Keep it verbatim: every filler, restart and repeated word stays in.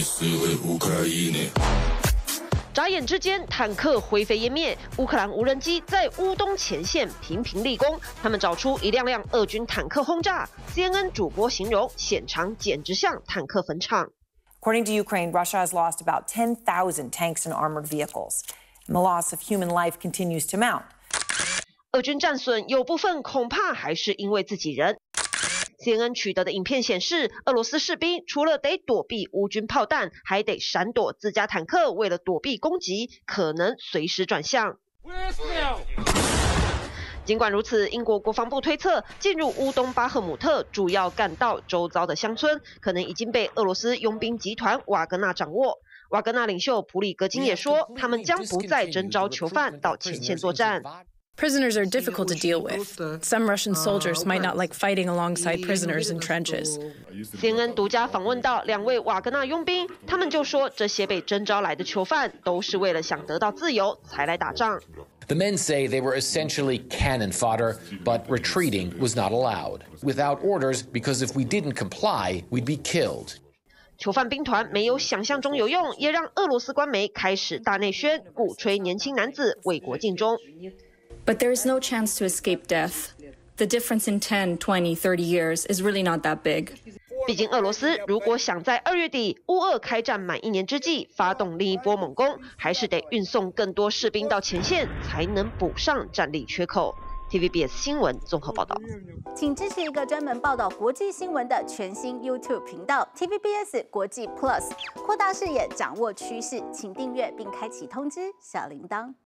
眨眼之间，坦克灰飞烟灭。乌克兰无人机在乌东前线频频立功，他们找出一辆辆俄军坦克轰炸。C N N 主播形容现场简直像坦克坟场。 According to Ukraine, Russia has lost about ten thousand tanks and armored vehicles, and the loss of human life continues to mount. 俄军战损有部分恐怕还是因为自己人。C N N 取得的影片显示，俄罗斯士兵除了得躲避乌军炮弹，还得闪躲自家坦克，为了躲避攻击，可能随时转向。尽管如此，英国国防部推测，进入乌东巴赫姆特主要干道周遭的乡村，可能已经被俄罗斯佣兵集团瓦格纳掌握。瓦格纳领袖普里格金也说，他们将不再征召囚犯到前线作战。 Prisoners are difficult to deal with. Some Russian soldiers might not like fighting alongside prisoners in trenches. C N N 独家访问到两位瓦格纳佣兵，他们就说这些被征召来的囚犯都是为了想得到自由才来打仗。 The men say they were essentially cannon fodder, but retreating was not allowed. Without orders, because if we didn't comply, we'd be killed. 囚犯兵团没有想象中有用，也让俄罗斯官媒开始大内宣，鼓吹年轻男子为国尽忠。 But there is no chance to escape death. The difference in ten, twenty, thirty years is really not that big. 毕竟俄罗斯如果想在二月底乌俄开战满一年之际发动另一波猛攻，还是得运送更多士兵到前线，才能补上战力缺口。T V B S 新闻综合报道。 请支持一个专门报道国际新闻的全新 YouTube 频道 T V B S 国际 Plus， 扩大视野，掌握趋势，请订阅并开启通知小铃铛。